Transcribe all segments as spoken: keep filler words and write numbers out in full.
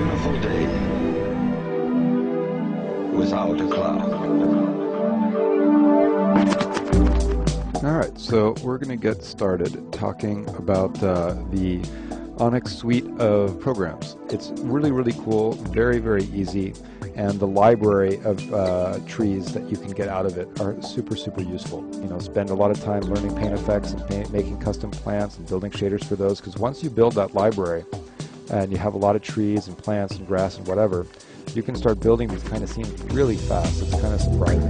beautiful day without a cloud. All right, so we're going to get started talking about uh, the Onyx suite of programs. It's really, really cool, very, very easy, and the library of uh, trees that you can get out of it are super, super useful. You know, spend a lot of time learning paint effects and paint, making custom plants and building shaders for those, because once you build that library and you have a lot of trees and plants and grass and whatever, you can start building these kind of scenes really fast. It's kind of surprising.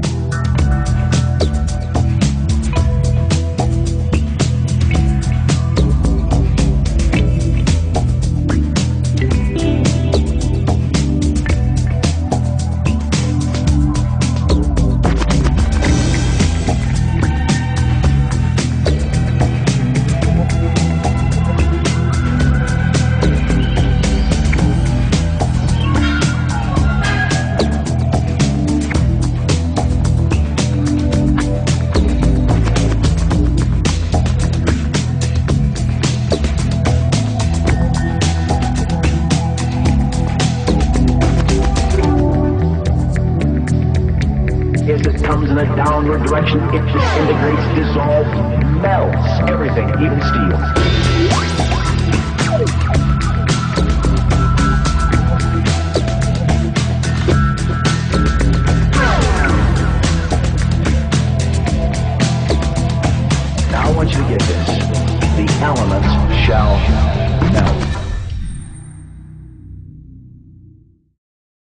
In a downward direction, it disintegrates, dissolves, melts everything, even steel.